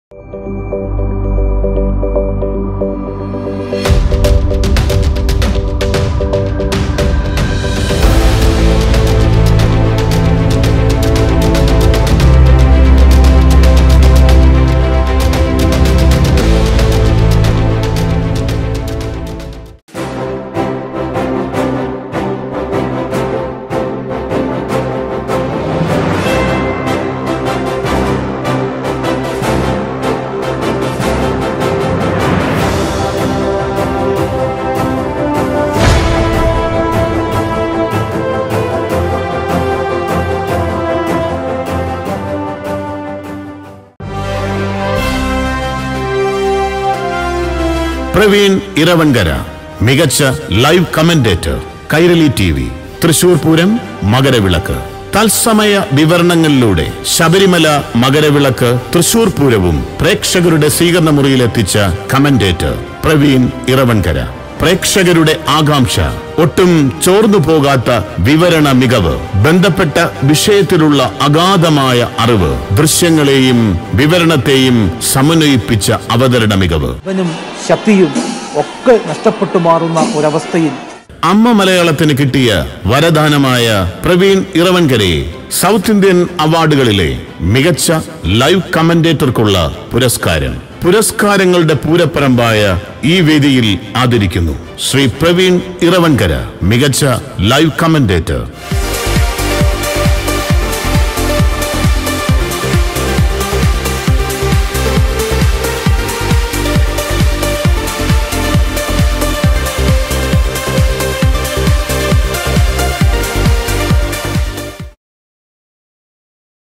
പ്രവീൺ ഇറവൻകര മികച്ച live commentator Kairali TV Thrissur Pooram Makaravilakku തത്സമയ വിവരണങ്ങളിലൂടെ ശബരിമല മകരവിളക്ക് തൃശൂർ പൂരവും പ്രേക്ഷകരുടെ സ്വീകരണ മുറിയിലെത്തിച്ച കമന്റേറ്റർ പ്രവീൺ ഇറവൻകര പ്രേക്ഷകരുടെ ആകാംക്ഷ ഒട്ടും ചോർന്നു പോകാത്ത വിവരണ മികവ് ബന്ധപ്പെട്ട വിഷയത്തിലുള്ള അഗാധമായ അറിവ് ദൃശ്യങ്ങളെയും വിവരണത്തെയും സമന്വയിപ്പിച്ച അവതരണ മികവ് ശക്തിയും ഒക്കെ നഷ്ടപ്പെട്ടു മാറുന്ന ഒരവസ്ഥയിൽ അമ്മ മലയാളത്തിന് കിട്ടിയ വരദാനമായ പ്രവീൺ ഇറവൻകരയെ സൗത്ത് ഇന്ത്യൻ അവാർഡുകളിലെ മികച്ച ലൈവ് കമന്റേറ്റർക്കുള്ള പുരസ്കാരങ്ങളുടെ പൂരപ്പറമ്പായ ഈ വേദിയിൽ ആദരിക്കുന്നു ശ്രീ പ്രവീൺ ഇറവൻകര മികച്ച ലൈവ് കമന്റേറ്റർ.